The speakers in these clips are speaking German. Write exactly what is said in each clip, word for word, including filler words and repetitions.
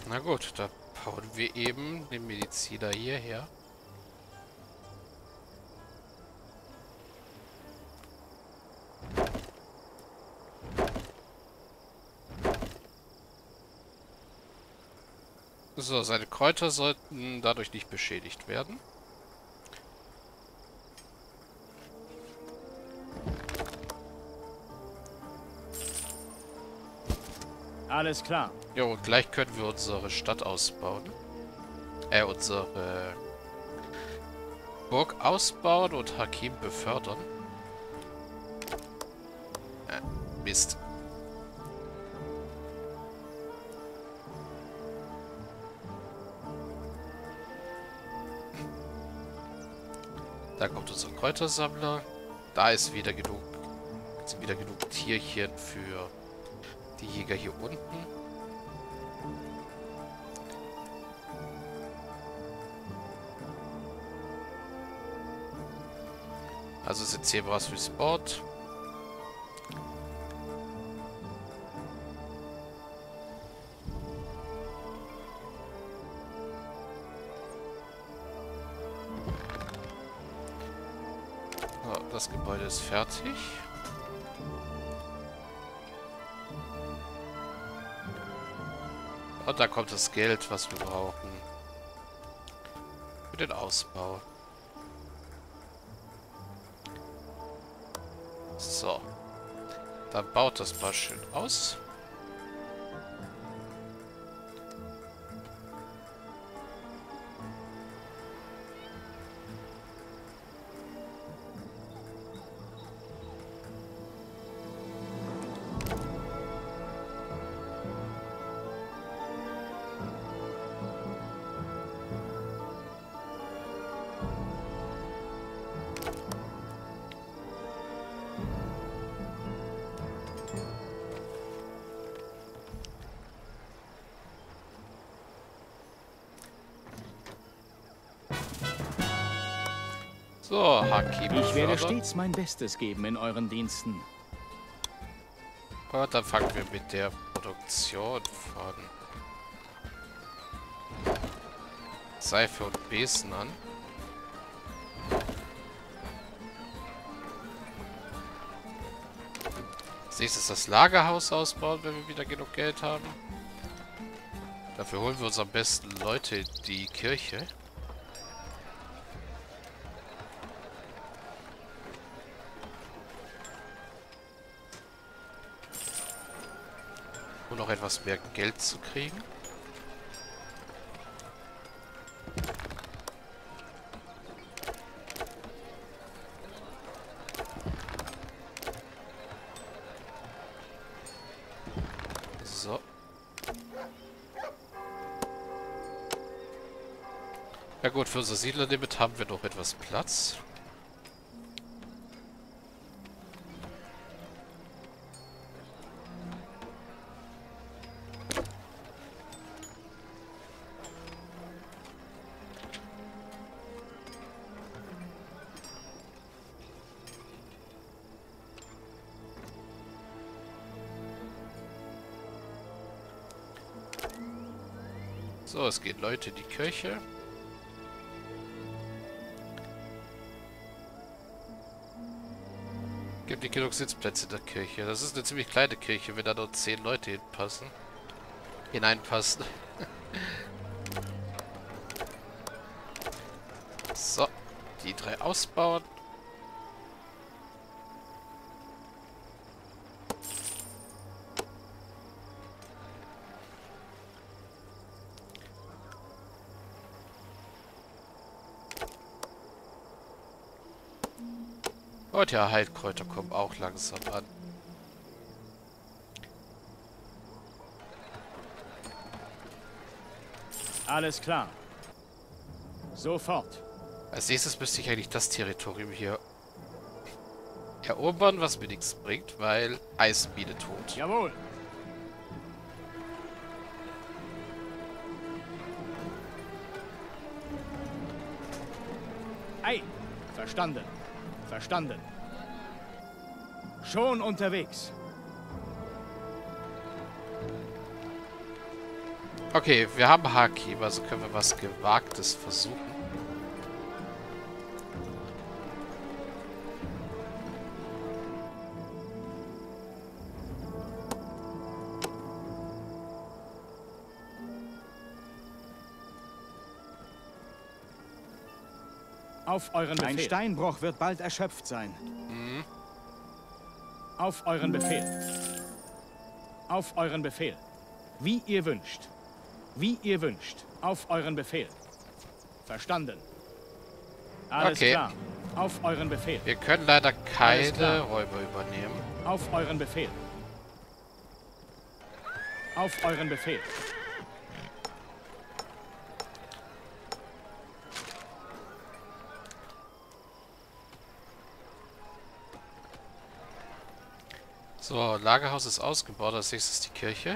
Na gut, da bauen wir eben den Mediziner hierher. So, seine Kräuter sollten dadurch nicht beschädigt werden. Alles klar. Jo, und gleich können wir unsere Stadt ausbauen. Äh, unsere Burg ausbauen und Hakim befördern. Äh, Mist. Da kommt unser Kräutersammler. Da ist wieder genug, sind wieder genug Tierchen für die Jäger hier unten. Also sind Zebras respawned. So, das Gebäude ist fertig. Und da kommt das Geld, was wir brauchen. Für den Ausbau. So. Dann baut das mal schön aus. So, Hakim. Ich werde fördern. stets mein Bestes geben in euren Diensten. Und dann fangen wir mit der Produktion von Seife und Besen an. Als nächstes das Lagerhaus ausbauen, wenn wir wieder genug Geld haben. Dafür holen wir uns am besten Leute in die Kirche. Um noch etwas mehr Geld zu kriegen. So. Ja gut, für unser Siedlerlimit haben wir noch etwas Platz. So, es gehen Leute in die Kirche. Gibt nicht genug Sitzplätze in der Kirche. Das ist eine ziemlich kleine Kirche, wenn da nur zehn Leute hinpassen. Hineinpassen. So, die drei ausbauen. Und ja, Heilkräuter kommen auch langsam an. Alles klar. Sofort. Als nächstes müsste ich eigentlich das Territorium hier erobern, was mir nichts bringt, weil Eismine tot. Jawohl. Ei. Verstanden. Verstanden. Schon unterwegs. Okay, wir haben Haki, also können wir was Gewagtes versuchen. Auf euren Befehl. Ein Steinbruch wird bald erschöpft sein. Mhm. Auf euren Befehl. Auf euren Befehl. Wie ihr wünscht. Wie ihr wünscht. Auf euren Befehl. Verstanden. Alles Okay. klar. Auf euren Befehl. Wir können leider Alles keine klar. Räuber übernehmen. Auf euren Befehl. Auf euren Befehl. So, Lagerhaus ist ausgebaut, als nächstes die Kirche.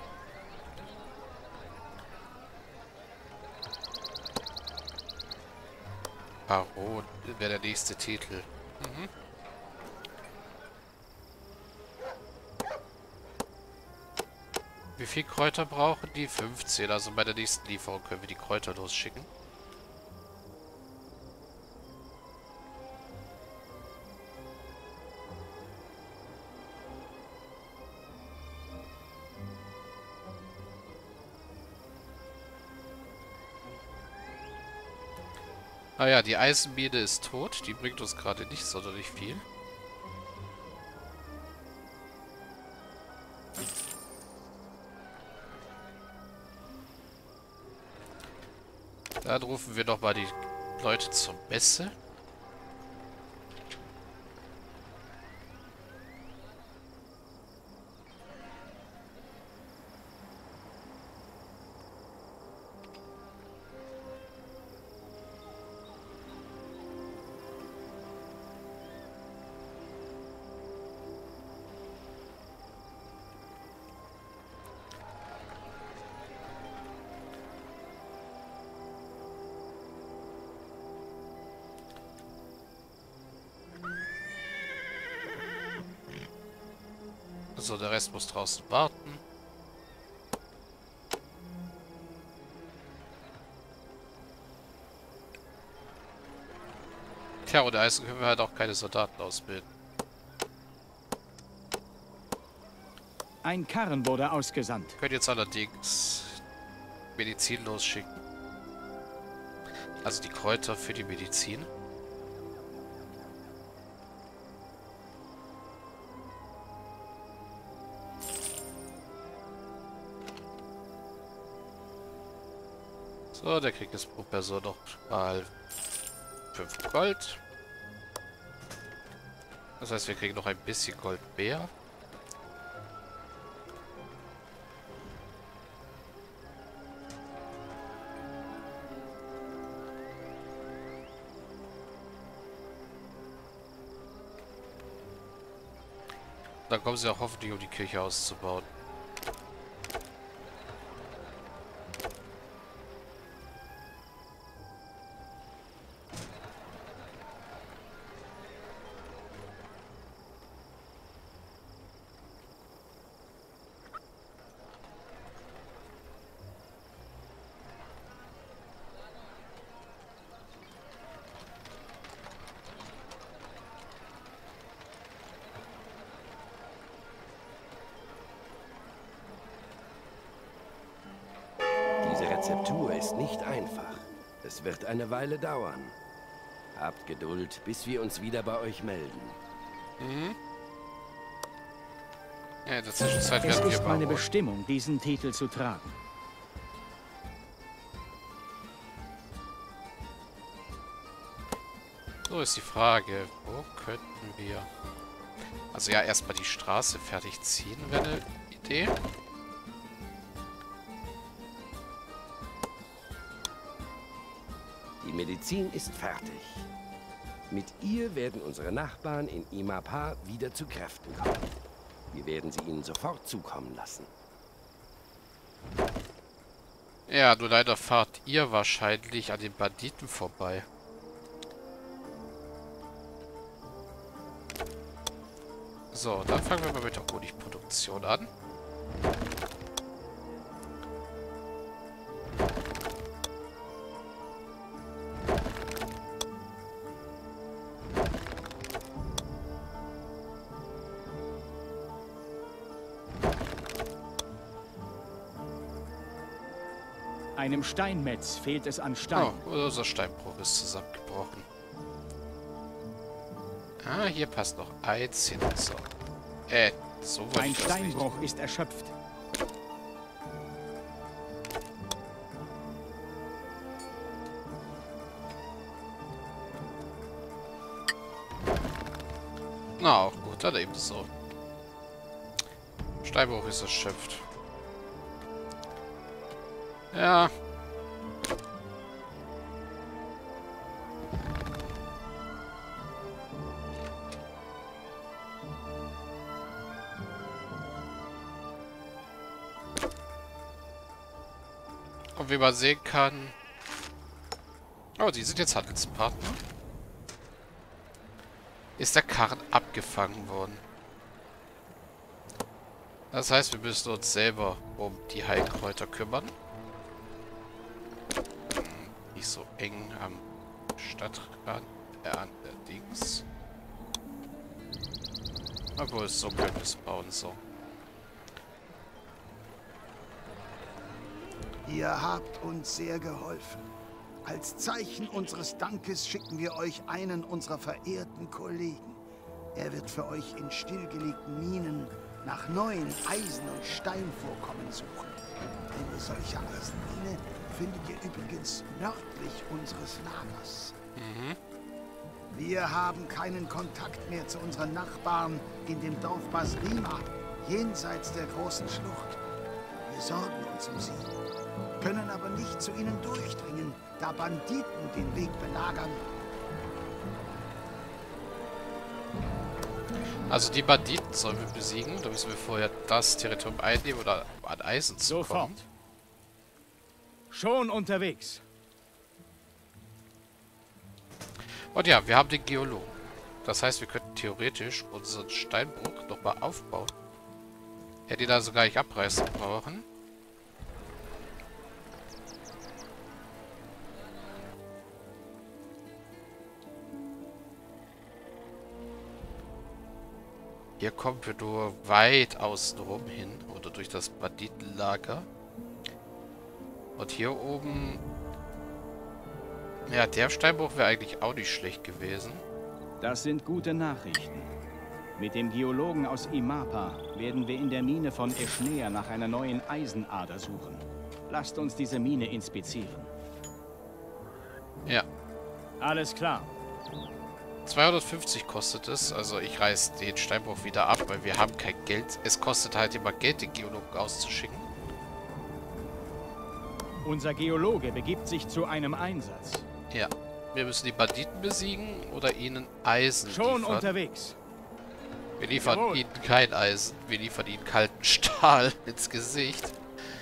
Baron wäre der nächste Titel. Mhm. Wie viel Kräuter brauchen die? fünfzehn. Also bei der nächsten Lieferung können wir die Kräuter losschicken. Ah ja, die Eisenmine ist tot. Die bringt uns gerade nicht sonderlich viel. Dann rufen wir noch mal die Leute zur Messe. So, der Rest muss draußen warten. Tja, ohne Eisen können wir halt auch keine Soldaten ausbilden. Ein Karren wurde ausgesandt. Wir können jetzt allerdings Medizin losschicken. Also die Kräuter für die Medizin. So, der kriegt jetzt pro Person noch mal fünf Gold. Das heißt, wir kriegen noch ein bisschen Gold mehr. Dann kommen sie auch hoffentlich, um die Kirche auszubauen. Diese Rezeptur ist nicht einfach. Es wird eine Weile dauern. Habt Geduld, bis wir uns wieder bei euch melden. Mhm. Ja, in der Zwischenzeit Es werden wir ist meine bauen. Bestimmung, diesen Titel zu tragen. So ist die Frage, wo könnten wir... Also ja, erstmal die Straße fertig ziehen, wäre eine Idee. Die Medizin ist fertig. Mit ihr werden unsere Nachbarn in Imapa wieder zu Kräften kommen. Wir werden sie ihnen sofort zukommen lassen. Ja, nur leider fahrt ihr wahrscheinlich an den Banditen vorbei. So, dann fangen wir mal mit der Honigproduktion an. Einem Steinmetz fehlt es an Stein. Oh, unser Steinbruch ist zusammengebrochen. Ah, hier passt noch eins hin. So. Äh, so weit. Ein ist das Steinbruch ist erschöpft. Na, auch gut, dann eben so. Steinbruch ist erschöpft. Ja. Und wie man sehen kann... Oh, die sind jetzt Handelspartner. Ist der Karren abgefangen worden. Das heißt, wir müssen uns selber um die Heilkräuter kümmern. Nicht so eng am Stadtrand, äh, an der Dings. Obwohl, so können wir es bauen, so. Ihr habt uns sehr geholfen. Als Zeichen unseres Dankes schicken wir euch einen unserer verehrten Kollegen. Er wird für euch in stillgelegten Minen nach neuen Eisen- und Steinvorkommen suchen. Eine solche Eisenmine findet ihr übrigens nördlich unseres Lagers. Mhm. Wir haben keinen Kontakt mehr zu unseren Nachbarn in dem Dorf Basrima, jenseits der großen Schlucht. Wir sorgen uns um sie, können aber nicht zu ihnen durchdringen, da Banditen den Weg belagern. Also die Banditen sollen wir besiegen. Da müssen wir vorher das Territorium einnehmen oder an Eisen zu kommen. Sofort. Schon unterwegs. Und ja, wir haben den Geologen. Das heißt, wir könnten theoretisch unseren Steinbruch nochmal aufbauen. Hätte ihn also gar nicht abreißen brauchen. Hier kommen wir nur weit außen rum hin oder durch das Banditenlager. Und hier oben... Ja, der Steinbruch wäre eigentlich auch nicht schlecht gewesen. Das sind gute Nachrichten. Mit dem Geologen aus Imapa werden wir in der Mine von Eschnea nach einer neuen Eisenader suchen. Lasst uns diese Mine inspizieren. Ja. Alles klar. zweihundertfünfzig kostet es, also ich reiß den Steinbruch wieder ab, weil wir haben kein Geld. Es kostet halt immer Geld, den Geologen auszuschicken. Unser Geologe begibt sich zu einem Einsatz. Ja. Wir müssen die Banditen besiegen oder ihnen Eisen Schon liefern. unterwegs. Wir liefern Jawohl. ihnen kein Eisen. Wir liefern ihnen kalten Stahl ins Gesicht.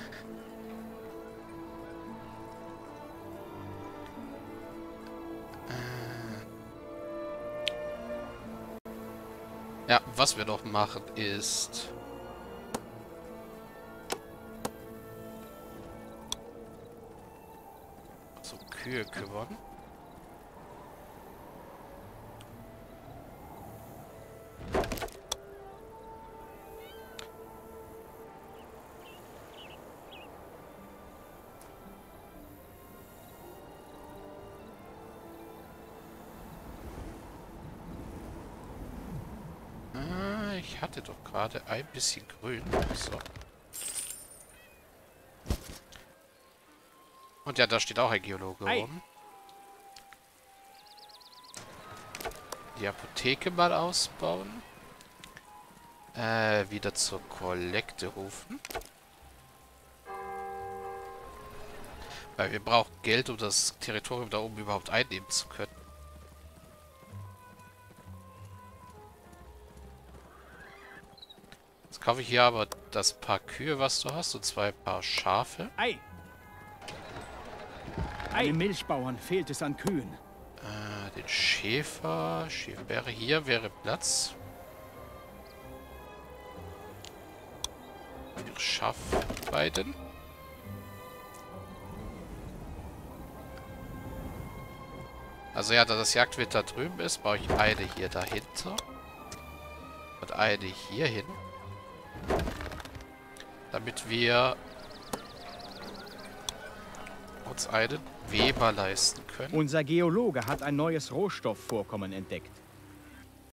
Ja, was wir noch machen ist... So Kühe kümmern. Ich hatte doch gerade ein bisschen grün. So. Und ja, da steht auch ein Geologe Ei. rum. Die Apotheke mal ausbauen. Äh, wieder zur Kollekte rufen. Weil wir brauchen Geld, um das Territorium da oben überhaupt einnehmen zu können. Jetzt kaufe ich hier aber das Paar Kühe, was du hast, und zwei Paar Schafe. Ei. Ei. Dem Milchbauern fehlt es an Kühen. Äh, den Schäfer. Schäfer wäre hier, wäre Platz. Die Schafweiden. Also ja, da das Jagdwild da drüben ist, baue ich eine hier dahinter. Und eine hier hin. Damit wir uns einen Weber leisten können. Unser Geologe hat ein neues Rohstoffvorkommen entdeckt.